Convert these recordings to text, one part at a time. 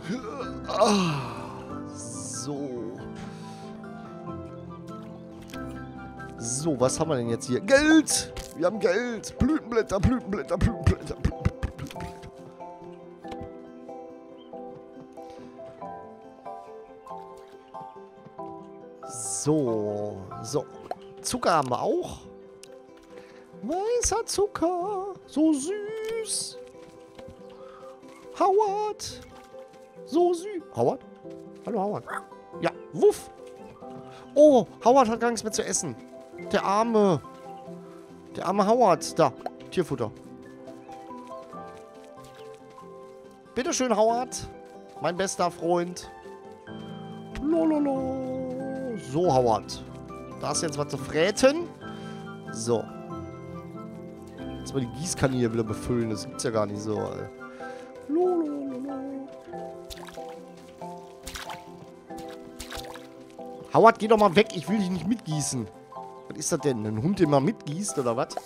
So. So, was haben wir denn jetzt hier? Geld! Wir haben Geld! Blütenblätter, Blütenblätter, Blütenblätter, Blütenblätter. So. So. Zucker haben wir auch. Weißer Zucker. So süß. Howard. So süß. Howard? Hallo, Howard. Ja, wuff. Oh, Howard hat gar nichts mehr zu essen. Der arme Howard. Da, Tierfutter. Bitteschön, Howard. Mein bester Freund. Lololo. So, Howard. Da ist jetzt was zu fräten. So. Jetzt mal die Gießkanne hier wieder befüllen. Das gibt's ja gar nicht so. Lololo. Howard, geh doch mal weg. Ich will dich nicht mitgießen. Was ist das denn? Ein Hund, der mal mitgießt, oder was?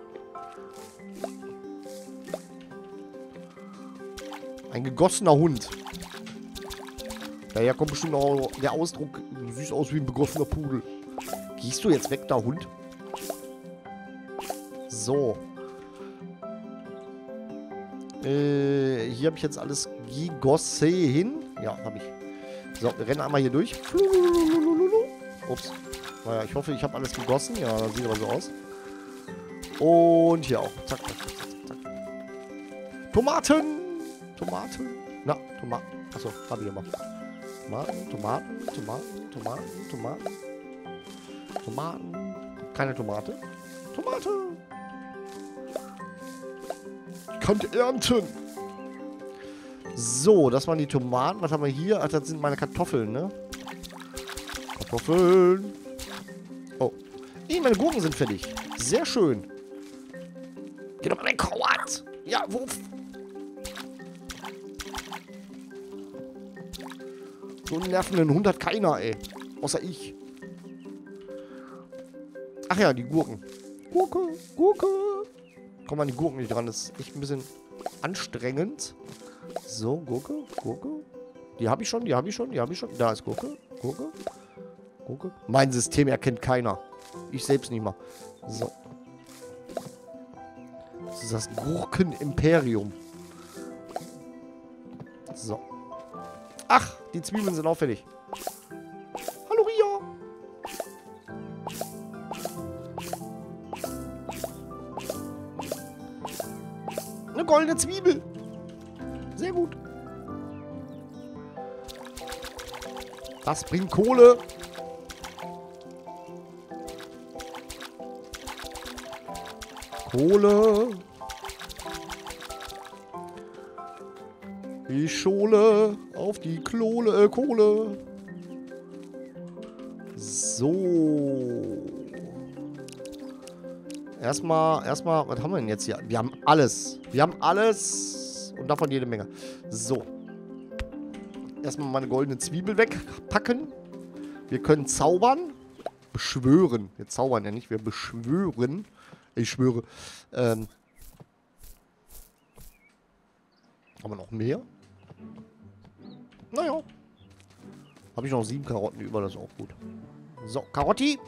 Ein gegossener Hund. Daher kommt bestimmt auch der Ausdruck, süß aus wie ein begossener Pudel. Gehst du jetzt weg, da Hund? So. Hier habe ich jetzt alles gegossen. Ja, habe ich. So, wir rennen einmal hier durch. Ups. Naja, ich hoffe, ich habe alles gegossen. Ja, das sieht aber so aus. Und hier auch. Zack, zack, zack, zack, zack. Tomaten! Tomaten. Na, Tomaten. Achso, habe ich immer. Tomaten, Tomaten, Tomaten, Tomaten, Tomaten. Tomaten. Keine Tomate. Tomate. Ich kann ernten. So, das waren die Tomaten. Was haben wir hier? Ach, das sind meine Kartoffeln, ne? Kartoffeln. Oh. Meine Gurken sind fertig. Sehr schön. Geh doch mal weg, Howard. Ja, wuff. So einen nervenden Hund hat keiner, ey. Außer ich. Ach ja, die Gurken. Gurke, Gurke. Komm an die Gurken nicht dran. Das ist echt ein bisschen anstrengend. So, Gurke, Gurke. Die habe ich schon, die habe ich schon, die habe ich schon. Da ist Gurke, Gurke, Gurke. Mein System erkennt keiner. Ich selbst nicht mal. So. Das ist das Gurken-Imperium. So. Ach, die Zwiebeln sind auch fertig. Hallo, Ria. Eine goldene Zwiebel. Sehr gut. Das bringt Kohle. Kohle. Ich schole auf die Kohle. So. Erstmal, was haben wir denn jetzt hier? Wir haben alles. Wir haben alles. Und davon jede Menge. So. Erstmal meine goldene Zwiebel wegpacken. Wir können zaubern. Beschwören. Wir zaubern ja nicht, wir beschwören. Ich schwöre. Haben wir noch mehr? Naja. Habe ich noch 7 Karotten über, das ist auch gut. So, Karotti.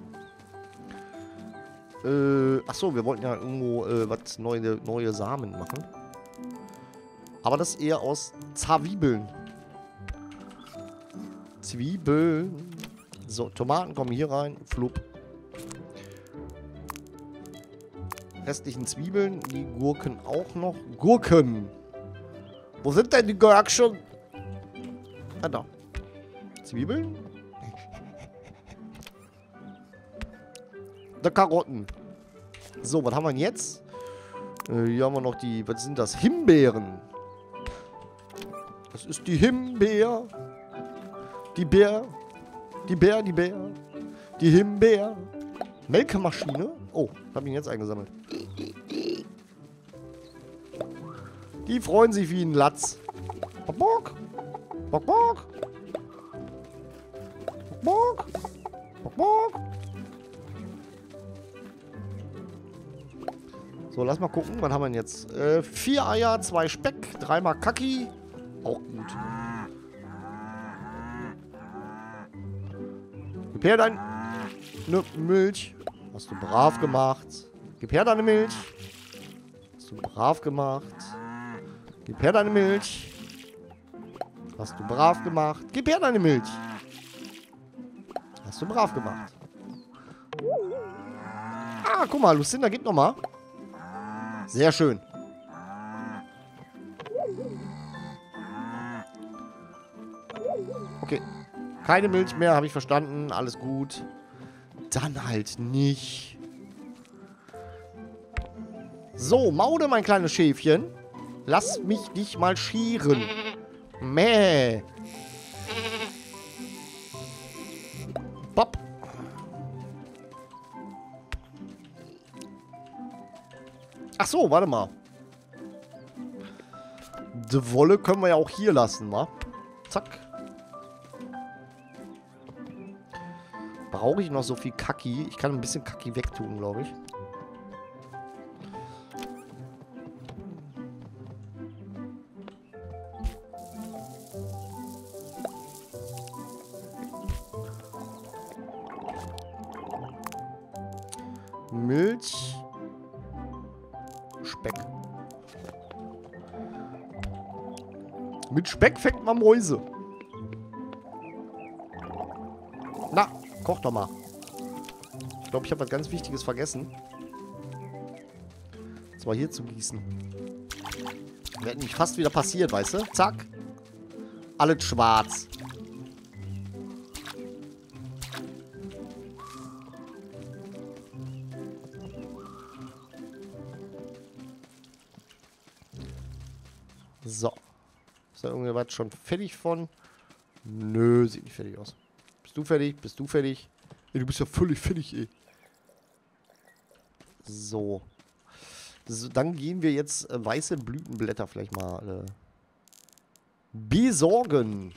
Achso, wir wollten ja irgendwo was neue Samen machen. Aber das eher aus Zwiebeln. Zwiebeln. So, Tomaten kommen hier rein. Flupp. Restlichen Zwiebeln. Die Gurken auch noch. Gurken. Wo sind denn die Gurken? Ah, da. Zwiebeln. Die Karotten. So, was haben wir denn jetzt? Hier haben wir noch die, was sind das? Himbeeren. Das ist die Himbeer. Die Bär. Die Bär, die Bär. Die Himbeer. Melkmaschine. Oh, hab ihn jetzt eingesammelt. Die freuen sich wie ein Latz. Bock, bock. Bock, bock. Bock, bock. Bock. So, lass mal gucken. Was haben wir denn jetzt? 4 Eier, 2 Speck, 3 mal Kaki. Auch gut. Gib her deine Milch. Hast du brav gemacht. Gib her deine Milch. Hast du brav gemacht. Gib her deine Milch. Hast du brav gemacht. Gib her deine Milch. Hast du brav gemacht. Ah, guck mal, Lucinda, gib nochmal. Sehr schön. Okay. Keine Milch mehr, habe ich verstanden. Alles gut. Dann halt nicht. So, Maude, mein kleines Schäfchen. Lass mich dich mal scheren. Mäh. Bob. Ach so, warte mal. Die Wolle können wir ja auch hier lassen, wa? Zack. Brauche ich noch so viel Kaki? Ich kann ein bisschen Kaki wegtun, glaube ich. Milch. Speck. Mit Speck fängt man Mäuse. Na, koch doch mal. Ich glaube, ich habe was ganz Wichtiges vergessen. Und zwar hier zu gießen. Wäre nämlich fast wieder passiert, weißt du? Zack. Alles schwarz. So. Ist da irgendwas schon fertig von? Nö, sieht nicht fertig aus. Bist du fertig? Bist du fertig? Ey, du bist ja völlig fertig, ey. So. Dann gehen wir jetzt weiße Blütenblätter vielleicht mal besorgen.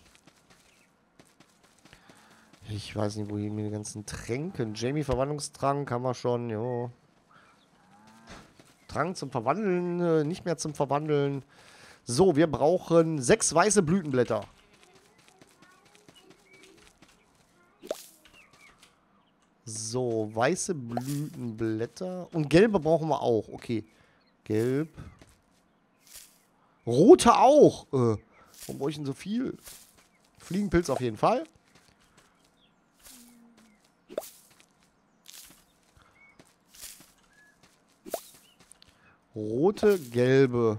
Ich weiß nicht, wohin mit den ganzen Tränken. Jamie Verwandlungstrank haben wir schon, jo. Trank zum Verwandeln, nicht mehr zum Verwandeln. So, wir brauchen 6 weiße Blütenblätter. So, weiße Blütenblätter. Und gelbe brauchen wir auch. Okay. Gelb. Rote auch. Warum brauche ich denn so viel? Fliegenpilz auf jeden Fall. Rote, gelbe.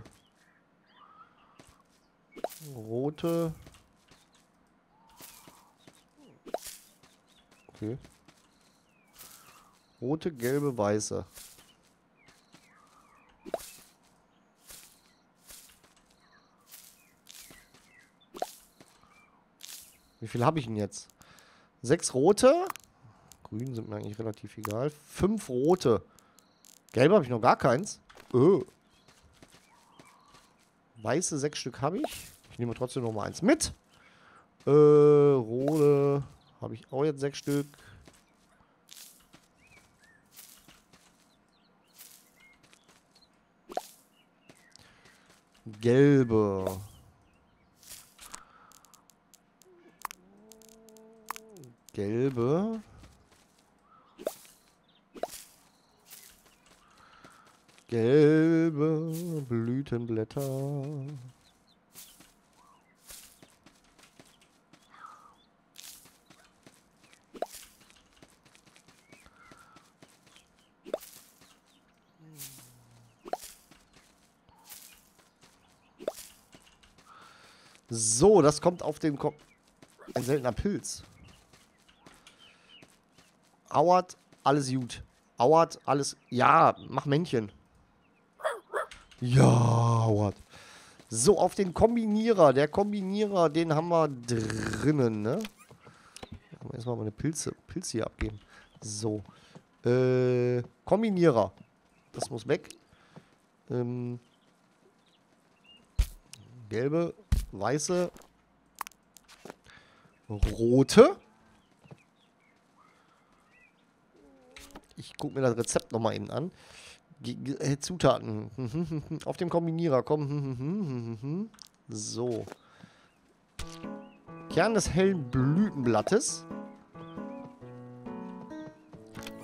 Rote. Okay. Rote, gelbe, weiße. Wie viel habe ich denn jetzt? 6 rote. Grün sind mir eigentlich relativ egal. 5 rote. Gelbe habe ich noch gar keins. Weiße 6 Stück habe ich. Ich nehme trotzdem noch mal eins mit. Rote habe ich auch jetzt 6 Stück. Gelbe. Gelbe. Gelbe Blütenblätter. So, das kommt auf den ein seltener Pilz. Auert, alles gut. Auert, alles... Ja, mach Männchen. Ja, Auert. So, auf den Kombinierer. Der Kombinierer, den haben wir drinnen, ne? Erstmal meine Pilze hier abgeben. So. Kombinierer. Das muss weg. Gelbe, weiße, rote. Ich gucke mir das Rezept nochmal eben an. Zutaten. Auf dem Kombinierer. Komm. So. Kern des hellen Blütenblattes.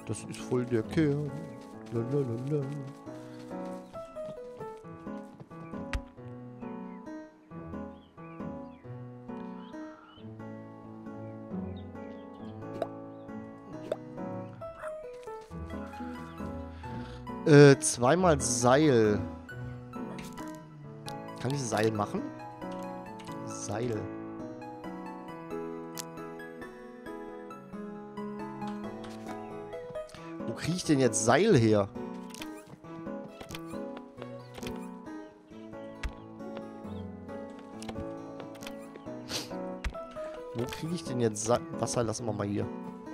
Das ist voll der Kern. Lalalala. Zweimal Seil. Kann ich Seil machen? Seil. Wo kriege ich denn jetzt Seil her? Wo kriege ich denn jetzt Seil? Wasser lassen wir mal hier.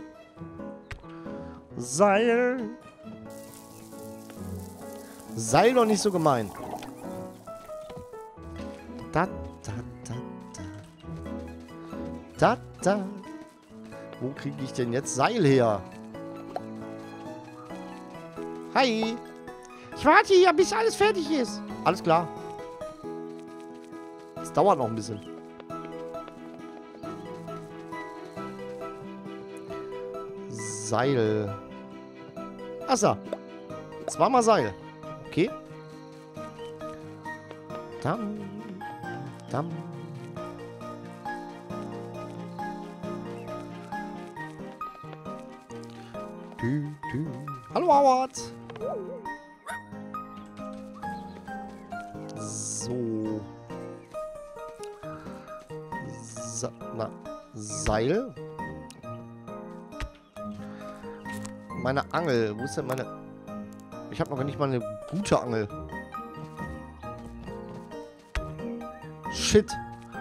Seil. Sei doch nicht so gemein. Da, da, da, da. Da, da. Wo kriege ich denn jetzt Seil her? Hi. Ich warte hier, bis alles fertig ist. Alles klar. Es dauert noch ein bisschen. Seil. Achso. Zweimal Seil. Okay. Dam. Dam. Du, du. Hallo, Howard. So. Seil. Meine Angel. Wo ist denn meine... Ich habe noch nicht mal eine gute Angel. Shit.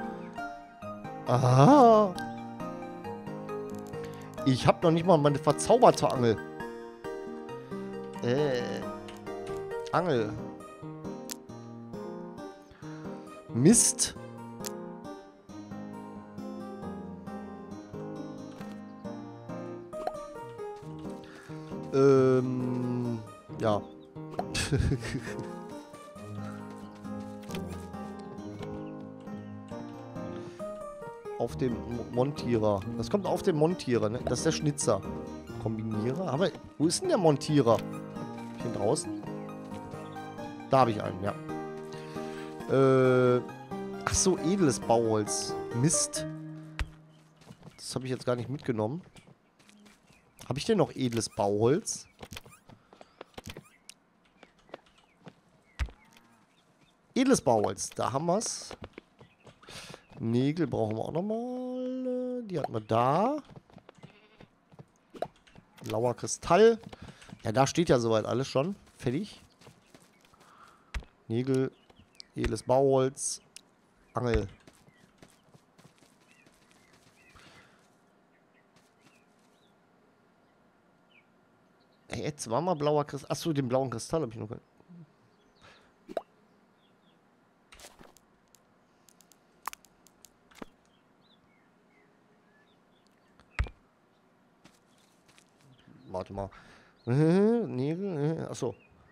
Aha. Ich habe noch nicht mal meine verzauberte Angel. Angel. Mist. Ja. Auf dem Montierer. Das kommt auf den Montierer, ne? Das ist der Schnitzer. Kombinierer. Aber wo ist denn der Montierer? Hier draußen? Da habe ich einen, ja. Ach so, edles Bauholz. Mist. Das habe ich jetzt gar nicht mitgenommen. Habe ich denn noch edles Bauholz? Edles Bauholz, da haben wir es. Nägel brauchen wir auch nochmal. Die hatten wir da. Blauer Kristall. Ja, da steht ja soweit alles schon. Fertig. Nägel, edles Bauholz, Angel. Hey, jetzt war mal blauer Kristall. Achso, den blauen Kristall habe ich noch. Warte mal. Nägel. Achso.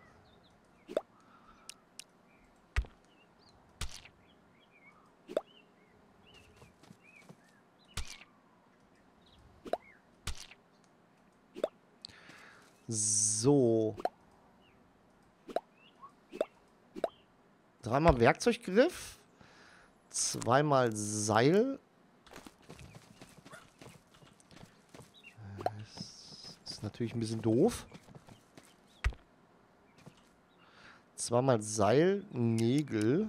So. Dreimal Werkzeuggriff. Zweimal Seil. Das ist natürlich ein bisschen doof. Zweimal Seil, Nägel.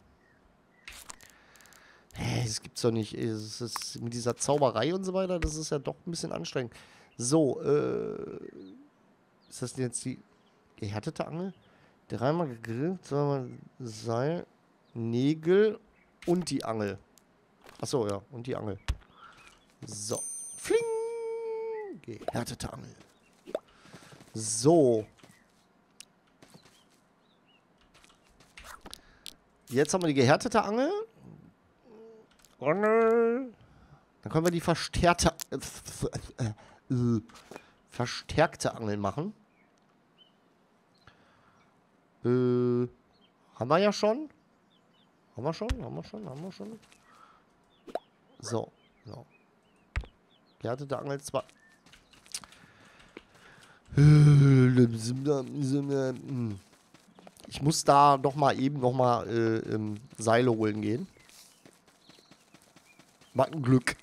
Hä, das gibt's doch nicht. Es ist mit dieser Zauberei und so weiter, das ist ja doch ein bisschen anstrengend. So, ist das denn jetzt die gehärtete Angel? Dreimal gegrillt, zweimal Seil, Nägel und die Angel. Achso, ja, und die Angel. So. Fling! Gehärtete Angel. So. Jetzt haben wir die gehärtete Angel. Dann können wir die verstärkte Angel machen. Haben wir ja schon. Haben wir schon. So. Gehärtete Angel 2. Ich muss da noch mal Seile holen gehen. War ein Glück.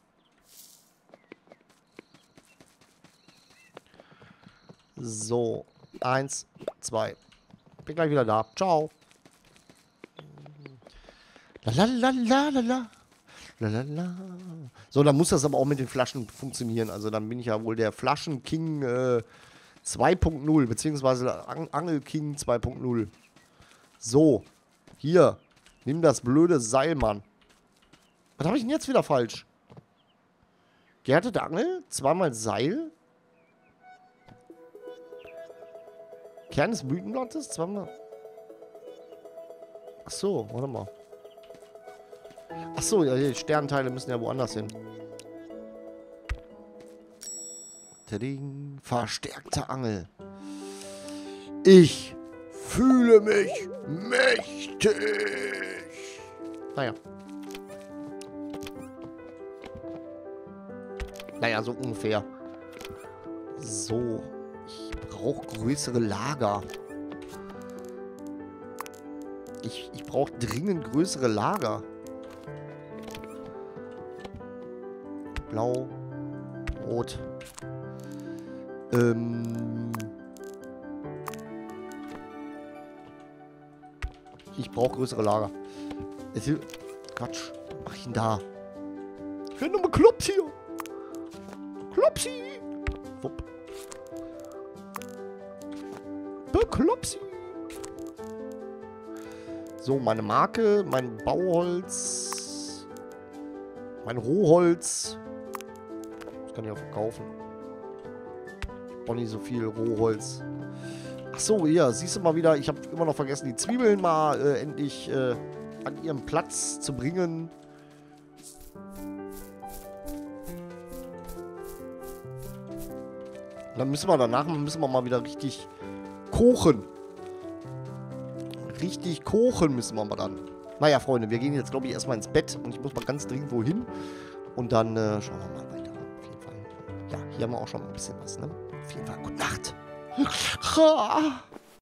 So, 1, 2. Bin gleich wieder da. Ciao. Lalalala. Lalala. So, dann muss das aber auch mit den Flaschen funktionieren. Also dann bin ich ja wohl der Flaschen-King 2.0, beziehungsweise Angel-King 2.0. So, hier. Nimm das blöde Seil, Mann. Was habe ich denn jetzt wieder falsch? Gehärtete Angel, zweimal Seil. Kern des Blütenblattes, zweimal... Achso, warte mal. Achso, ja, die Sternteile müssen ja woanders hin. Tading. Verstärkte Angel. Ich fühle mich mächtig. Naja. Naja, so ungefähr. So. Ich brauche größere Lager. Ich brauche dringend größere Lager. Blau. Rot. Ich brauche größere Lager. Quatsch. Was mach ich denn da? Ich bin nur bekloppt hier. Klopsi. Wupp. Beklopsi. So, meine Marke, mein Bauholz, mein Rohholz. Das kann ich auch verkaufen. Ich brauche nicht so viel Rohholz. Achso, ja, siehst du mal wieder, ich habe immer noch vergessen, die Zwiebeln mal endlich an ihren Platz zu bringen. Dann müssen wir danach mal wieder richtig kochen. Richtig kochen müssen wir mal dann. Naja, Freunde, wir gehen jetzt, glaube ich, erstmal ins Bett. Und ich muss mal ganz dringend wohin. Und dann schauen wir mal weiter. Auf jeden Fall. Ja, hier haben wir auch schon ein bisschen was, ne? Auf jeden Fall, gute Nacht.